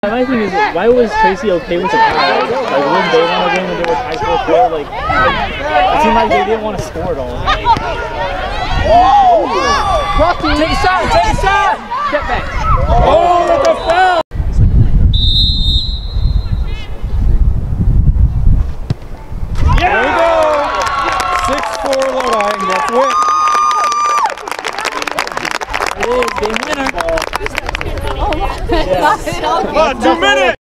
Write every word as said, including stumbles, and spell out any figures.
My thing is, why was Tracy okay with the tie? Like, wouldn't they want to win when they were tied for four? Like, it seemed like they didn't want to score at all. Take a shot! Take a shot! Step back. Oh, what the foul! There we go! six four Lodi, and that's it. It is game winner. Oh my God. Come on, two minutes!